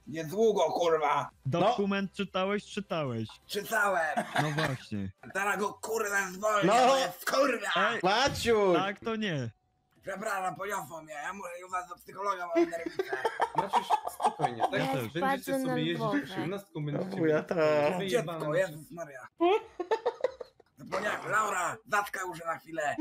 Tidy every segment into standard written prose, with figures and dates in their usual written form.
Niedługo, kurwa. Dokument czytałeś? Czytałem. No właśnie. Teraz go kurwa zwolnię, No. bo jest kurwa. Ej, Maciuś! tak to nie. Przepraszam, poniosło mnie. Ja muszę u was do psychologa, mam nerwicę. Maciuś, spokojnie, tak? Ja też. Będziecie Bardzo sobie jeździć nerwowe. 18, będziecie Wuja, tak. wyjebane Dziecko, na Jezus Maria. Zapomniałem, Laura, zatkaj uszy na chwilę.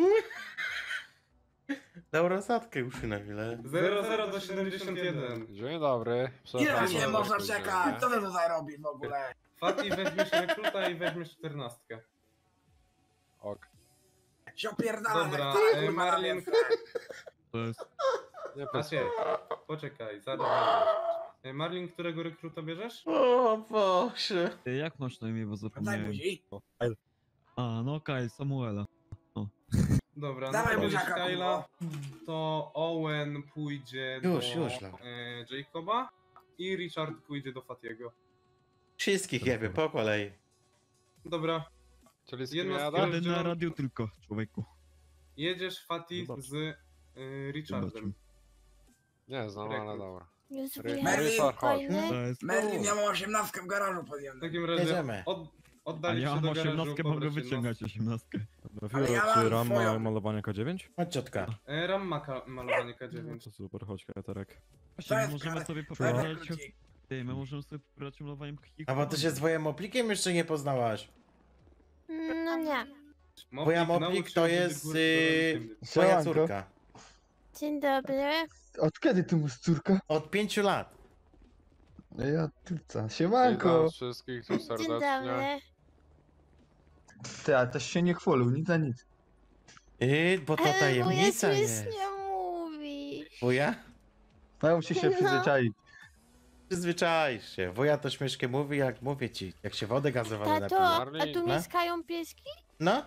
Laura, zatkaj uszy na chwilę. 00 do 71. Dzień dobry. Ile się za można spóźnienie. czekać? Co wy tutaj robisz w ogóle? Fati, weźmiesz rekruta i weźmiesz 14. Ok. Się opierdala, Dobra, jak to kurwa na Marlin. wiece. To jest... Nie Maciej, poczekaj, zaraz będziesz. Marlin, którego rekruta bierzesz? O Boże. Ty, jak masz na imię, bo Daj zapomniałem. buzi. A, no Kyle, Samuela. Dobra, Dawaj no to buziaka, Kyla, to Owen pójdzie Już, do Laura. Jacoba i Richard pójdzie do Fatiego. Wszystkich jebie, po kolei. Dobra, Czyli z kim Jedna z jadę? kierowców- Jadę na radiu tylko, człowieku. jedziesz Fati Zobacz. z Richardem. Nie znam, ale dobra. Już Merlin, wyjechać chodź. spokojny. To jest... Merlin, ja mam 18 w garażu W podjętym. takim razie Jedziemy. A oddalić ja się mam do garażu, 18, mogę pobrać wyciągać 18. Ale ja mam Czy RAM ma swoją. malowanie K9? Chodź, ciotka. Ram ma malowanie K9. To super, chodź Katerek. Właśnie, my jest możemy kara? sobie Daj poprawiać... rekrucik. Ty, my możemy sobie poprawiać malowaniem A bo ty się z Wojem Moplikiem jeszcze nie poznałaś. No nie. Woja Moplik to jest twoja Siemanko. córka. Dzień dobry. Od kiedy ty masz córkę? Od 5 lat. Ja tylca. Witam Siemanko! wszystkich tu Dzień serdecznie. dobry. Ty, a też się nie chwalił, nic za nic. Bo to Ale moja tajemnica jest. nie mówi. Wuja? Mają się No. przyzwyczaić. Przyzwyczaisz się. Wuja to śmiesznie mówi, jak mówię ci. Jak się wodę gazowaną Tato, napije. a tu No. mieszkają pieski? No,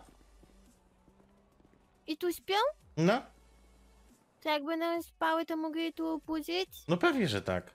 I tu śpią? no, To jak będą spały, to mogę je tu obudzić? no pewnie, że tak.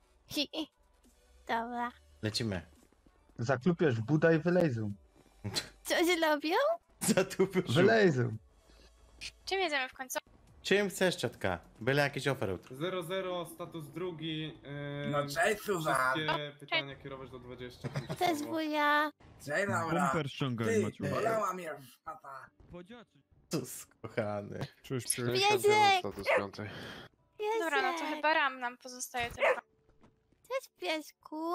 Dobra. Lecimy. Zaklupiesz buda i wylejzą. Coś robią? Za tu Wylejzą. Czym jedziemy w końcu? Czym chcesz, ciotka? Byle jakiś oferut. 00, status drugi. No cześć, Suzan. Wszystkie pytania kierować do 20. Cześć wuja. Cześć, Laura. Bumper ściągaj, Ty, Maciu. bolała mnie już szmata. Podziaczy. Sus, kochany. Czuć, czuć. 61 status 5. Dobra, no to chyba RAM nam pozostaje tylko. Cześć piesku.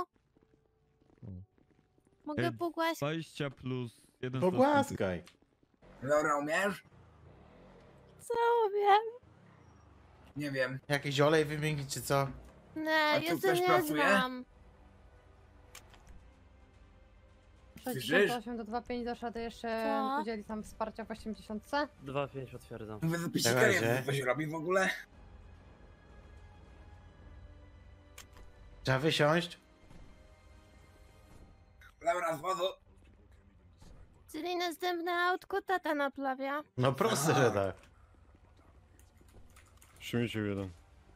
Mogę Ej, pogłaskać? 20 plus 1 Pogłaskaj. Laura, umiesz? Co wiem? Nie wiem. Jakiś olej wymienić, czy co? Nie, A tu ja to ktoś nie pracuje? znam. Słyszysz? 68 do 25 doszła, to jeszcze Co? udzieli tam wsparcia w 80. 2,5 potwierdzam. Mówię, że Na pisikarię razie. coś robi w ogóle? Trzeba wysiąść? Laura, z wodu. Czyli następne autko tata naprawia. No proste, że tak. Śmieciu jeden.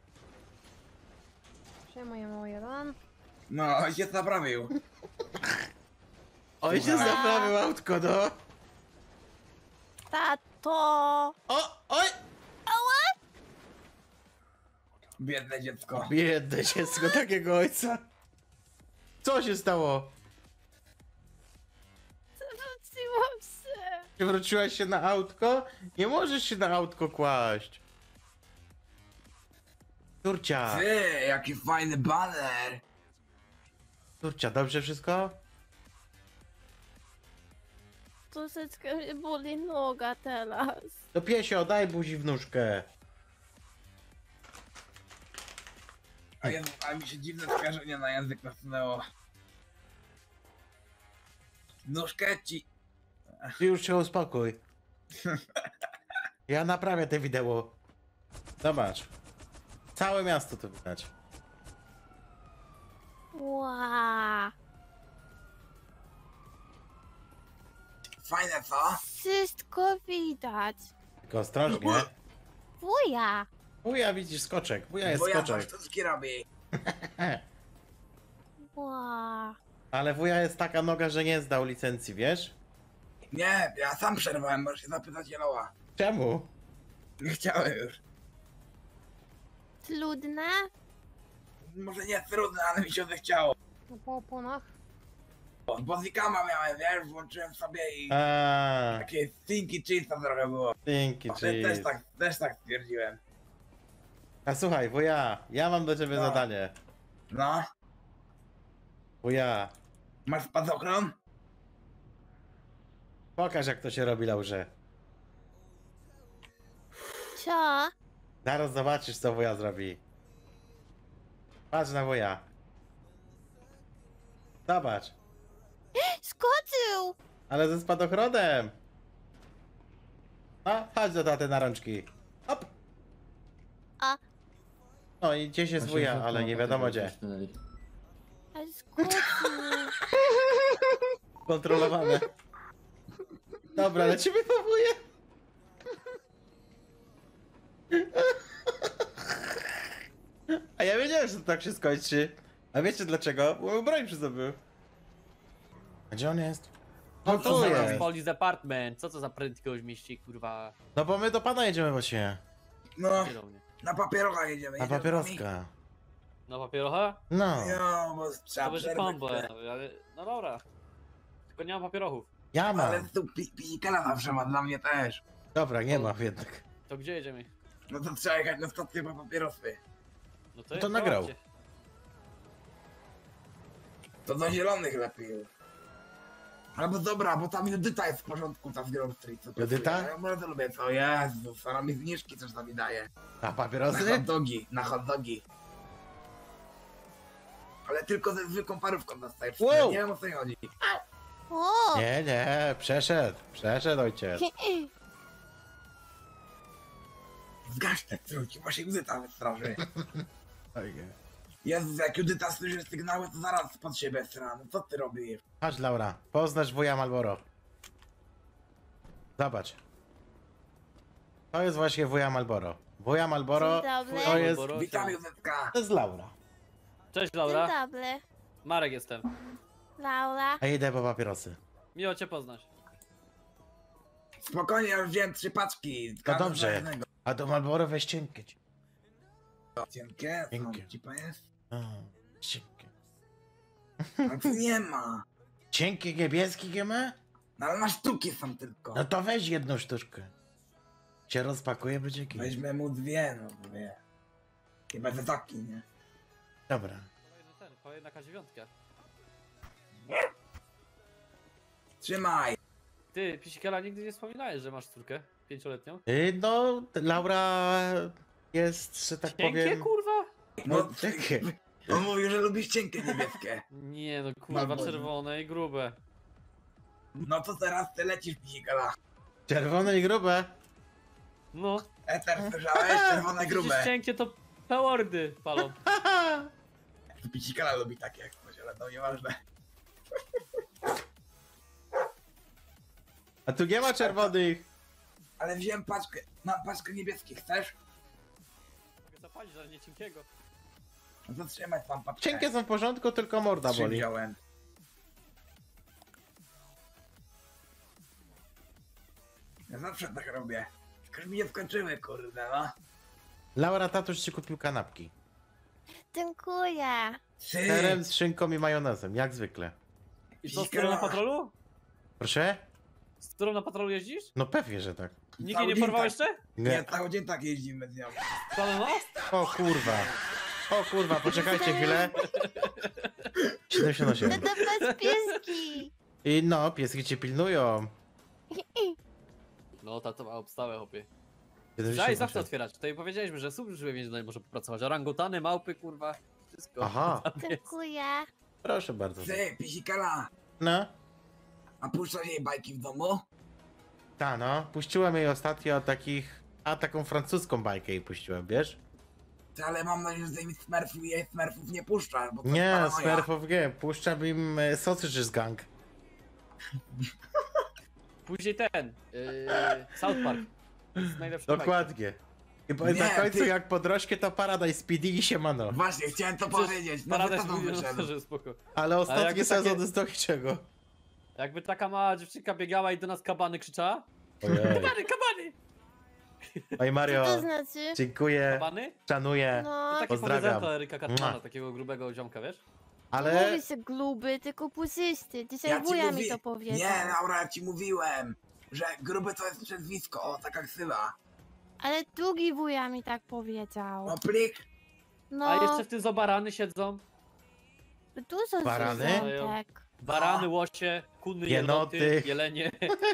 Przejmujemy o jeden. No, ojciec naprawił. Oj, się Słuchaj. zaprawił autko, no. Tato! Oj! Biedne dziecko. Biedne dziecko takiego ojca. Co się stało? Zwróciłam się. Przewróciłaś się na autko? Nie możesz się na autko kłaść. Turcia, Ty, jaki fajny baner. Turcia, dobrze wszystko? Troszeczkę mnie boli noga teraz. To piesio, daj buzi w nóżkę. A, Jezu, a mi się dziwne skojarzenie na język nasunęło. Nóżkę ci. Ty już się uspokój. Ja naprawię te wideo. Zobacz. Całe miasto to widać. Ła. Fajne, co? Wszystko widać. Tylko ostrożnie. Wuja. Wuja widzisz skoczek. Wuja jest Bo ja coś skoczek. sztuczki robi. Ła. Ale wuja jest taka noga, że nie zdał licencji, wiesz? Nie, ja sam przerwałem, możesz się zapytać Jeloła. Czemu? Nie chciałem już. Trudne? może nie trudne, ale mi się zechciało. No po oponach. Bo zikama miałem, wiesz, włączyłem sobie i A, takie stinky cheese trochę było. dzięki, Też tak stwierdziłem. A słuchaj, wuja, ja mam do ciebie No. zadanie. No, Wuja, masz spadochron? pokaż jak to się robi, Laurze. Co? Zaraz zobaczysz, co wuja zrobi. Patrz na wuja. Zobacz, Skoczył! ale ze spadochronem. No, chodź do taty na rączki. Hop. A. No i gdzieś jest wuja, ale nie wiadomo gdzie. Ale skoczył. Kontrolowane. Dobra, lecimy po wuję. A ja wiedziałem, że to tak się skończy. A wiecie dlaczego? Bo miał broń przy sobie. A gdzie on jest? No tu co jest. Police Department, co to za prędkość mieści, kurwa, No bo my do pana jedziemy właśnie. No, nie do mnie. na papierocha jedziemy. Na jedziemy papieroska. No papierocha? No. No, bo trzeba To będzie przerwać combo, chwilę. ale no dobra. Tylko nie mam papierochów. Ja Ale mam. tu pikela zawsze ma, dla mnie też. Dobra, nie ma jednak. To gdzie jedziemy? No to trzeba jechać na stację po papierosy. No To nagrał. prowadźcie. To do zielonych lepiej już. Albo dobra, bo tam Judyta jest w porządku, ta z Grove Street. co Judyta? pasuje. Ja bardzo lubię to, Jezus, ona mi zniżki coś tam mi daje. A Na papierosy? hot dogi, na hot dogi. Ale tylko ze zwykłą parówką dostajesz. Wow. Nie wiem o co chodzi. O! Nie, nie, przeszedł. Przeszedł ojciec. Zgaś te trójki, właśnie Judyta wystraży. Jezus, jak Judyta słyszy sygnały, to zaraz pod siebie stra. No co ty robisz? Chodź Laura, poznasz wuja Malboro. Zobacz. To jest właśnie wuja Malboro. Wuja Malboro Dzień dobry. to jest... Malboro, Witam siema. Judytka. To jest Laura. Cześć Dzień Laura, dobry. Marek jestem. Laura. A idę po papierosy. Miło cię poznać. Spokojnie, ja już wziąłem 3 paczki. To Każdy dobrze. za jednego. A do Malboro weź cienkie. Cienkie? Cienkie. Cipa jest? A, cienkie. A tu nie ma. Cienkie niebieskie GM? No ale na sztuki są tylko. No to weź jedną sztuczkę. Się rozpakuje, będzie kij. Weźmy mu 2, no 2. Chyba to taki, nie? Dobra. Kolejna K9. Trzymaj. Ty, Pisikela, nigdy nie wspominałeś, że masz córkę 5-letnią? No, Laura jest, że tak Cienkie, powiem... kurwa? No, cienkie. On mówił, że lubisz cienkie niebieskie. Nie no, kurwa, Malboro. czerwone i grube. No to teraz ty lecisz, pisikala. Czerwone i grube. No, Eter, słyszałeś? Czerwone, przecież grube. cienkie to pełordy palą. Pisikala lubi takie jak coś, ale to nieważne. A tu nie ma czerwonych. Ale wziąłem paczkę, mam paczkę niebieskich, chcesz? Mogę zapalić, ale nie cienkiego. No to trzymaj tam paczkę. Cienkie są w porządku, tylko morda Trzy boli. wziąłem. Ja zawsze tak robię. Tylko już mi nie skończyły, kurde, no. Laura, tatuś ci kupił kanapki. Dziękuję. 3. Serem z szynką i majonezem, jak zwykle. I co, z którą na patrolu? Proszę? Z którą na patrolu jeździsz? No pewnie, że tak. Nikt Cały jej nie dzień porwał tak. jeszcze? Nie, cały dzień tak jeździmy z nią. Cały nos? O kurwa. O kurwa, poczekajcie chwilę. No 78. to bez pieski. I no, pieski cię pilnują. No, ta to ma obstałe, chłopie. Trzeba zawsze 78. otwierać. Tutaj powiedzieliśmy, że służby więziennej może popracować. Orangutany, małpy, kurwa, wszystko. Aha. Tam jest. Dziękuję. Proszę bardzo. Ty, pisikala, No. a puszczasz jej bajki w domu? Ta no, puściłem jej ostatnio takich... A taką francuską bajkę jej puściłem, wiesz? Ty, ale mam nadzieję, że tej Smurfów i jej Smurfów nie puszczasz, bo to Nie, paranoja. Smurfów nie. Puszczam im Sausages Gang. Później ten, South Park. To jest najlepszy Dokładnie. I Nie, na końcu ty- jak podrośnie to Paradise PD i siemano. Właśnie, chciałem to Przecież powiedzieć. Paradise Nowy sezon Mówi, wyszedł. że spoko. Ale ostatni jakby sezon takie- jest do niczego. Jakby taka mała dziewczynka biegała i do nas kabany krzyczała. Ojej. Kabany, kabany! Oj Co Mario, to znaczy? dziękuję, Bany? szanuję, No, Takie pozdrawiam. powiedzonko Eryka Katmana, Mua. takiego grubego ziomka, wiesz? ale nie mówisz, że gruby, tylko pusysty. Dzisiaj Ja ci wuja mi mówi- to powiedział. Nie, Laura, ja ci mówiłem, że gruby to jest przezwisko, o, taka ksywa. Ale drugi wuja mi tak powiedział. O, plik. No, A jeszcze w tym za barany siedzą. dużo Barany? zwierzątek. Barany, łosie, kuny, Jenoty. jenoty, jelenie.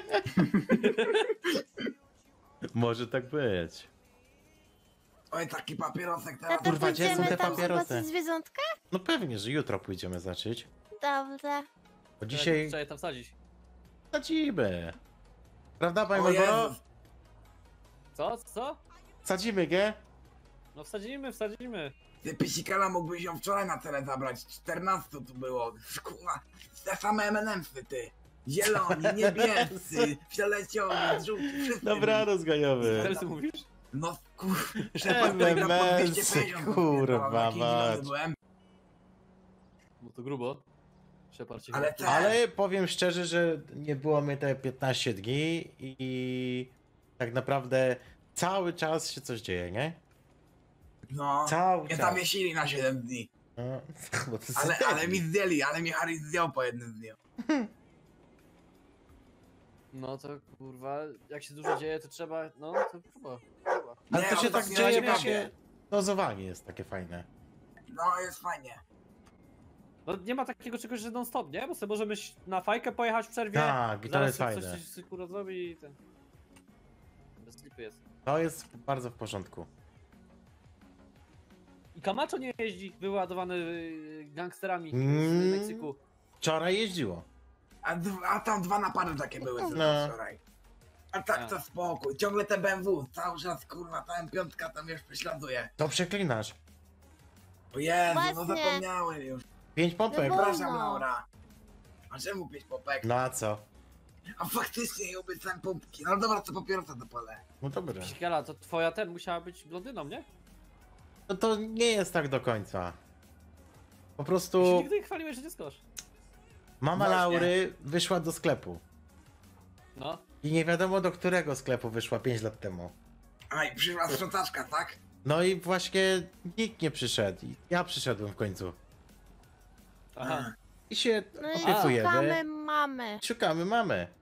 może tak być. Oj, taki papierosek teraz. Tata, Kurwa, gdzie są pójdziemy te tam papierosy? zobaczyć zwierzątka? No pewnie, że jutro pójdziemy zacząć. Dobrze. Bo dzisiaj Trzeba je tam sadzić. sadzimy. Prawda, panie O Malboro? Jezus. Co? Sadzimy, nie? No wsadzimy. Ty pisikala mógłbyś ją wczoraj na tyle zabrać. 14 tu było. Kurwa, te same M&M'sy, ty. Zieloni, niebiescy, fioletowi, żółci, wszyscy. Dobranoc, gajowy. Co ty mówisz? No kurwa, Szepard tutaj gra po MMS, 250. kurwa, Jaki zielony mać. byłem. No to grubo. Szeparcie. Ale te- Ale powiem szczerze, że nie było mnie te 15 dni i tak naprawdę cały czas się coś dzieje, nie? No, Cały mnie czas. zawiesili na 7 dni. No, bo to jest Ale mi zdjęli, ale mi Harry zdjął po jednym dniu. No to kurwa, jak się dużo dzieje, to trzeba, no to próba. Ale Nie, to się on tak tak nie dzieje, razie bo prawie. się dozowanie jest takie fajne. No, jest fajnie. No nie ma takiego czegoś, że non stop, nie? Bo sobie możemy na fajkę pojechać w przerwie. Tak, i to zaraz jest sobie fajne. Coś kurwa zrobi i ten... Bez lipy jest. To jest bardzo w porządku. I Camacho nie jeździ wyładowany gangsterami Mm. z Meksyku. Wczoraj jeździło. A tam 2 napady takie były No. wczoraj. A tak to spokój. Ciągle te BMW, cały czas kurwa, ta M5 tam już prześladuje. To przeklinasz. O Jezu, no Właśnie. zapomniałem już. 5 popek. No bo- Przepraszam, Wolno. Laura. A czemu 5 popek? No a co? A faktycznie nie obiecałem pompki. No dobra, to papierosa dopalę. No dobra. Psikala, to twoja musiała być blondyną, nie? No to nie jest tak do końca. Po Ty się prostu nigdy nie chwaliłeś, że dziecko masz. mama Właśnie. Laury wyszła do sklepu. No. I nie wiadomo do którego sklepu wyszła 5 lat temu. Aj, przyszła sprzątaczka, tak? No i właśnie nikt nie przyszedł. I ja przyszedłem w końcu. Aha. I się No i opiekujemy. szukamy mamy. Szukamy mamy.